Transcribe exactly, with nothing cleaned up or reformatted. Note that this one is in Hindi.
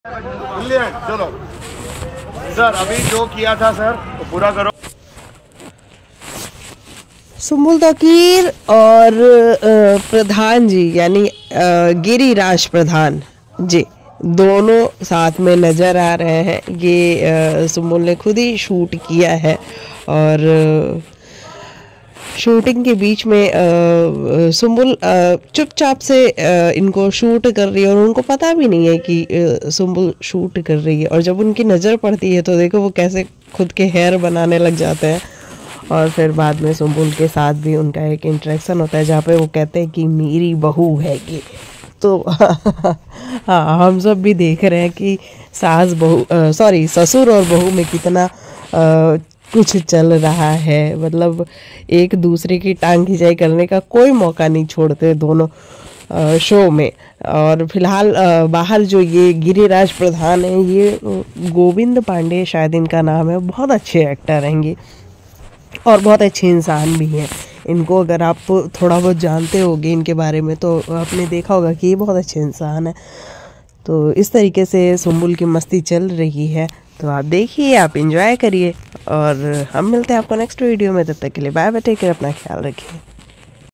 चलो सर, अभी जो किया था सर वो पूरा करो। सुम्बुल तकीर और प्रधान जी यानी गिरिराज प्रधान जी दोनों साथ में नज़र आ रहे हैं। ये सुम्बुल ने खुद ही शूट किया है और शूटिंग के बीच में सुम्बुल चुपचाप से इनको शूट कर रही है और उनको पता भी नहीं है कि सुम्बुल शूट कर रही है। और जब उनकी नज़र पड़ती है तो देखो वो कैसे खुद के हेयर बनाने लग जाते हैं। और फिर बाद में सुम्बुल के साथ भी उनका एक इंटरेक्शन होता है जहाँ पे वो कहते हैं कि मेरी बहू है कि तो हाँ, हम सब भी देख रहे हैं कि सास बहू सॉरी ससुर और बहू में कितना आ, कुछ चल रहा है। मतलब एक दूसरे की टांग खिंचाई करने का कोई मौका नहीं छोड़ते दोनों शो में। और फिलहाल बाहर जो ये गिरिराज प्रधान है, ये गोविंद पांडे शायद इनका नाम है, बहुत अच्छे एक्टर हैं ये और बहुत अच्छे इंसान भी हैं। इनको अगर आप थोड़ा बहुत जानते होगे इनके बारे में तो आपने देखा होगा कि ये बहुत अच्छे इंसान है। तो इस तरीके से सुम्बुल की मस्ती चल रही है, तो आप देखिए, आप एंजॉय करिए और हम मिलते हैं आपको नेक्स्ट वीडियो में। तब तक के लिए बाय बाय, टेक केयर, अपना ख्याल रखिए।